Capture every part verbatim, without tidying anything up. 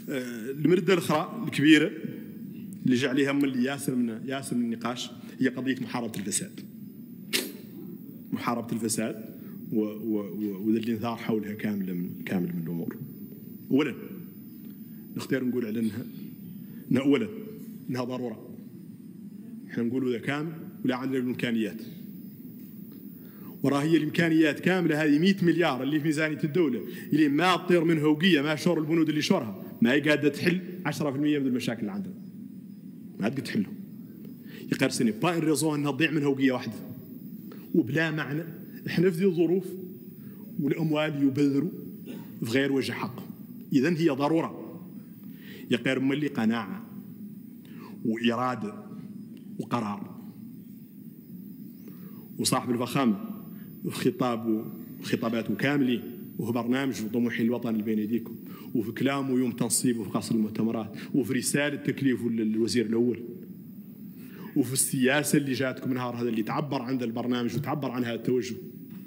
المردة الأخرى الكبيرة اللي جا عليها من اللي ياسر من ياسر من النقاش هي قضية محاربة الفساد. محاربة الفساد وذا اللي نثار حولها كامل من كامل من الأمور. أولا نختار نقول على أنها أنها أولا أنها ضرورة. احنا نقولوا ذا كامل ولا عندنا الإمكانيات. وراه هي الإمكانيات كاملة هذه مئة مليار اللي في ميزانية الدولة اللي ما تطير من هوقية ما شور البنود اللي شورها ما هي قاعدة تحل عشرة بالمئة من المشاكل اللي عندنا. ما تقدر تحلهم. يقال سنة با ان ريزون انها تضيع من هوقية واحدة. وبلا معنى احنا في ذي الظروف والأموال يبذروا في غير وجه حق. إذن هي ضرورة. يقال ملي قناعة وإرادة وقرار. وصاحب الفخامة في خطابه خطاباته كاملين وفي برنامج وطموح الوطن اللي بين يديكم وفي كلامه يوم تنصيبه في قصر المؤتمرات وفي رسالة تكليفه للوزير الأول وفي السياسة اللي جاتكم نهار هذا اللي تعبر عن البرنامج وتعبر عن هذا التوجه.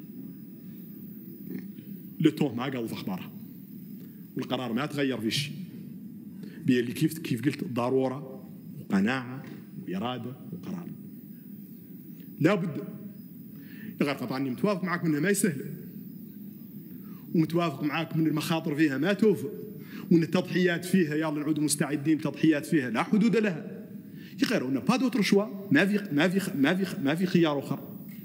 لتوه ما قال في أخبارها والقرار ما تغير في شيء. اللي كيف كيف قلت ضرورة وقناعة وإرادة وقرار. لا بد غير قطعا اني متوافق معك منها ما يسهل ومتوافق معك من المخاطر فيها ما توفى وان التضحيات فيها يلا نعود مستعدين بتضحيات فيها لا حدود لها. يغيروا لنا با دوتر شوا ما في ما في ما في ما في خيار اخر.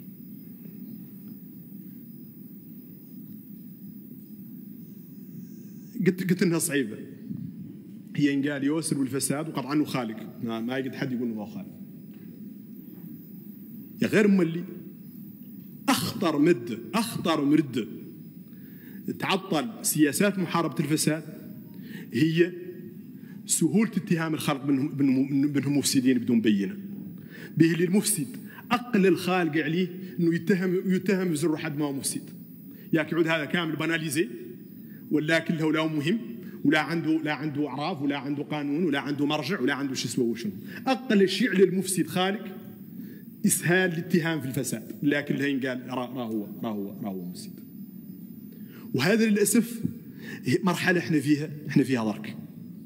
قلت قلت انها صعيبه. هي انقال يوسر بالفساد وقطعا انه خالق ما, ما يقدر حد يقول انه خالق. يا غير مولي أخطر مدة أخطر مردة تعطل سياسات محاربة الفساد هي سهولة اتهام الخلق بأنهم مفسدين بدون بينة. به اللي المفسد أقل الخالق عليه أنه يتهم يتهم بزر حد ما هو مفسد. ياك يعود هذا كامل باناليزي ولكن له لا مهم ولا عنده لا عنده أعراف ولا عنده قانون ولا عنده مرجع ولا عنده شو اسمه وشنو. أقل شيء على المفسد خالق إسهال الاتهام في الفساد لكن اللي قال راه هو راه هو راه هو مفسد. وهذا للأسف مرحلة احنا فيها احنا فيها ضرك.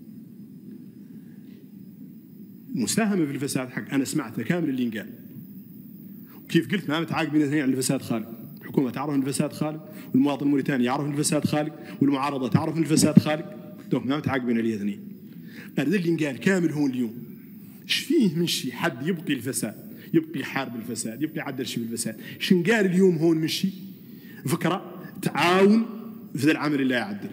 المساهمة في الفساد حق أنا سمعتها كامل اللي قال. وكيف قلت ما متعاقبين اثنين على الفساد خالق. الحكومة تعرف أن الفساد خالق والمواطن الموريتاني يعرف أن الفساد خالق والمعارضة تعرف أن الفساد خالق. دوك ما متعاقبين عليه اثنين. هذا اللي قال كامل هون اليوم. ايش فيه من شيء حد يبقي الفساد يبقي يحارب الفساد يبقي يعدل شيء بالفساد. شن قال اليوم هون من شيء فكرة تعاون في ذا العمل اللي يعدل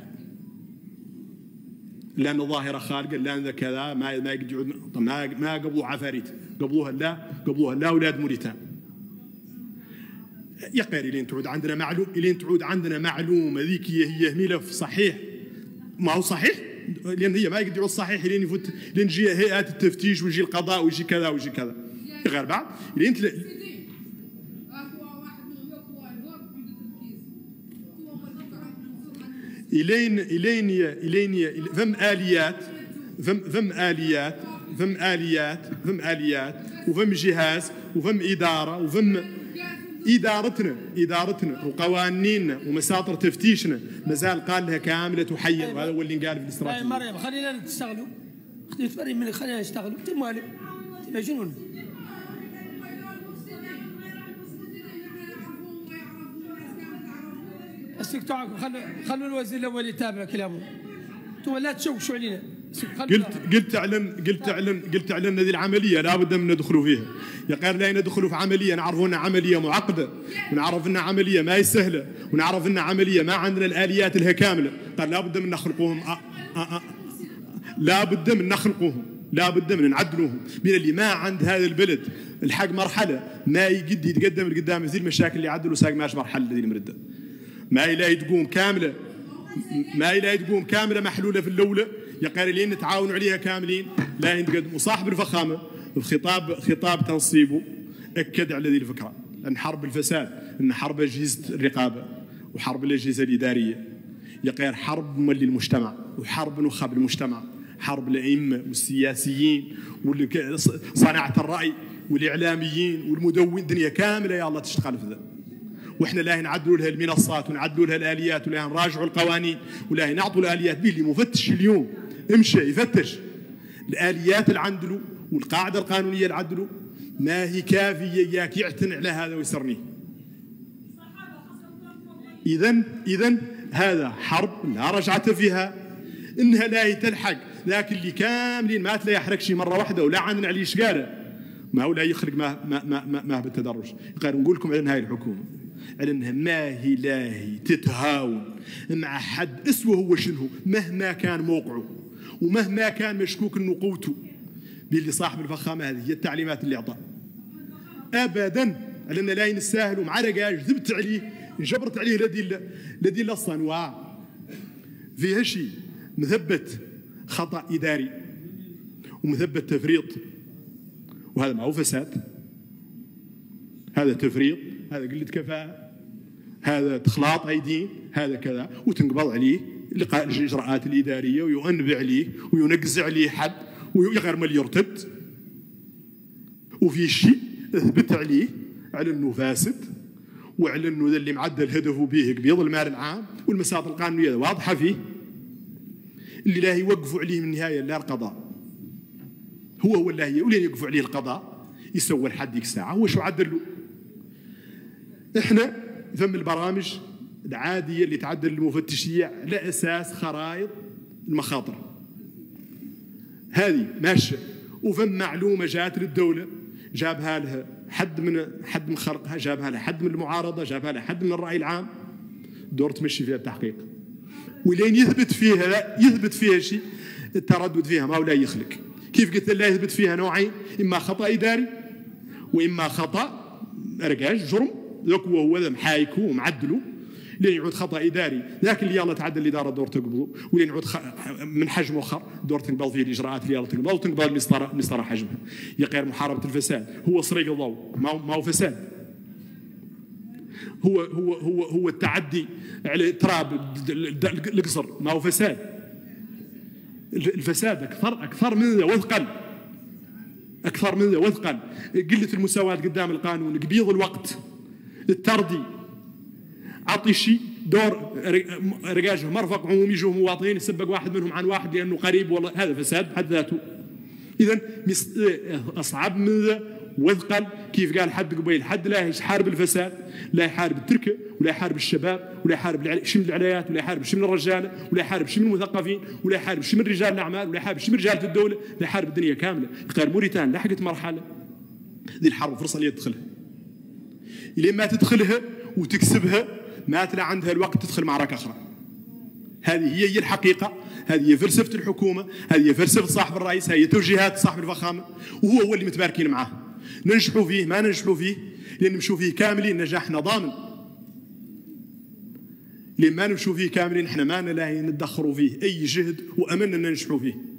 لأن الظاهرة خارقة لأن كذا ما ما يقعد ما ما قبلوا عفاريت قبلوها لا قبلوها لا أولاد موريتان. يا قاري لين تعود عندنا معلوم لين تعود عندنا معلومة ذيك هي هي ملف صحيح ما هو صحيح لأن هي ما يقدروا الصحيح لين يفوت لين تجي هيئات التفتيش ويجي القضاء ويجي كذا ويجي كذا غير بعض اللي انت الين الين الين فم اليات فم فم اليات فم اليات فم اليات وفم جهاز وفم اداره وفم ادارتنا ادارتنا وقوانيننا ومساطر تفتيشنا مازال قال لها كامله تحير وهذا هو اللي قال في الاستراتيجيه. مريم خلينا نشتغلوا اختي مريم من خلينا نشتغلوا انت مالك انت مجنون. استقطاعكم خلوا خلوا الوزير الاول يتابع كلامه. انتم لا تشوشوا علينا. قلت قلت اعلن قلت اعلن قلت اعلن هذه العمليه لابد من ندخلوا فيها. يا قال لا ندخلوا في عمليه نعرفوا انها عمليه معقده ونعرف انها عمليه ما هي سهله ونعرف انها عمليه ما عندنا الاليات لها كامله. قال لابد من نخلقوهم أ... أ... أ... لابد من نخلقوهم لابد من نعدلوهم. من اللي ما عند هذا البلد الحق مرحله ما يقد يتقدم لقدام زي المشاكل اللي عدلوا ساق ماش مرحله ذي المرده. ما إلهي تقوم كاملة ما إلهي تقوم كاملة محلولة في الأولى يا قارئين نتعاونوا عليها كاملين لا ينتقدم. وصاحب الفخامة في خطاب خطاب تنصيبه أكد على هذه الفكرة أن حرب الفساد أن حرب أجهزة الرقابة وحرب الأجهزة الإدارية يا قار حرب مولي المجتمع وحرب نخب المجتمع حرب الأئمة والسياسيين وصناعة الرأي والإعلاميين والمدون دنيا كاملة يا الله تشتغل في ذا. واحنا لا نعدلوا لها المنصات ونعدلوا لها الاليات ولا نراجعوا القوانين ولا نعطوا الاليات به اللي مفتش اليوم امشي يفتش الآليات اللي عندلو والقاعدة القانونية اللي عندلو ما هي كافية إياك يعتن على هذا ويسرنيه. إذن إذن هذا حرب لا رجعة فيها، إنها لا تلحق، لكن اللي كاملين ما تلا يحرق شي مرة واحدة ولا عن عليه شقارة ما هو لا يخرج ما ما ما ما, ما بالتدرج. قال نقول لكم على هاي الحكومة على انها ما هي لاهي تتهاون مع حد اسوه هو شنو مهما كان موقعه ومهما كان مشكوك انه قوته باللي صاحب الفخامة. هذه هي التعليمات اللي اعطاها ابدا على ان لا ينساهل ومع رقاش ذبت عليه جبرت عليه لدي لدي الصنواع فيها شيء مثبت خطأ إداري ومثبت تفريط، وهذا ما هو فساد، هذا تفريط، هذا قلة كفاءة، هذا تخلاط أيدين، هذا كذا، وتنقبض عليه لقاء الإجراءات الإدارية وينبع عليه وينقز عليه حد ويغير ما يرتد. وفي شيء اثبت عليه على انه فاسد وعلى انه ذا اللي معدل هدفه به قبيض المال العام والمساطر القانونيه واضحه فيه، اللي لا يوقفوا عليه من النهايه لا القضاء هو هو اللي هي ولين يوقفوا عليه القضاء يسوى الحد ديك الساعه هو شو عدل له. احنا ثم البرامج العاديه اللي تعدل المفتشيه على اساس خرائط المخاطر هذه ماشيه، وفم معلومه جات للدوله جابها لها حد من حد من خلقها، جابها لها حد من المعارضه، جابها لها حد من الراي العام، دور تمشي فيها التحقيق ولين يثبت فيها لا يثبت فيها شيء التردد فيها ما ولا يخلق. كيف قلت لا يثبت فيها نوعين، اما خطا اداري واما خطا رقاش جرم ذاك وهو ذا محايكو ومعدلو لين يعود خطا اداري ذاك اللي يلا تعدل الاداره دور تقبضه، ولين يعود من حجم اخر دور تنقبض فيه الاجراءات اللي يلا تنقبض وتنقبض المسطره المسطره حجمها. يا غير محاربه الفساد هو صريق الضوء ما ما هو فساد، هو هو هو هو التعدي على تراب القصر ما هو فساد. الفساد اكثر اكثر من ذا وثقل، اكثر من ذا وثقل، قله المساواه قدام القانون، قبيض الوقت، التردي، عطي شيء دور رقاشه مرفق عمومي يجوا مواطنين يسبق واحد منهم عن واحد لانه قريب، والله هذا فساد بحد ذاته. اذا اصعب من ذا وثقل. كيف قال حد قبيل حد لا يحارب الفساد لا يحارب التركه ولا يحارب الشباب ولا يحارب شمل العليات ولا يحارب شمل الرجاله ولا يحارب شمل المثقفين ولا يحارب شمل رجال الاعمال ولا يحارب شمل رجاله الدوله، لا يحارب الدنيا كامله. غير موريتان لحقت مرحله ذي الحرب فرصه اللي تدخلها، لين ما تدخلها وتكسبها ما تلا عندها الوقت تدخل معركه اخرى. هذه هي هي الحقيقه، هذه هي فلسفه الحكومه، هذه هي فلسفه صاحب الرئيس، هذه توجيهات صاحب الفخامه، وهو هو اللي متباركين معاه. ننجحوا فيه ما ننجحوا فيه لان نمشوا فيه كاملين نجاحنا ضامن، لان ما نمشوا فيه كاملين احنا ما نلاقي ندخروا فيه اي جهد واملنا ننجحوا فيه.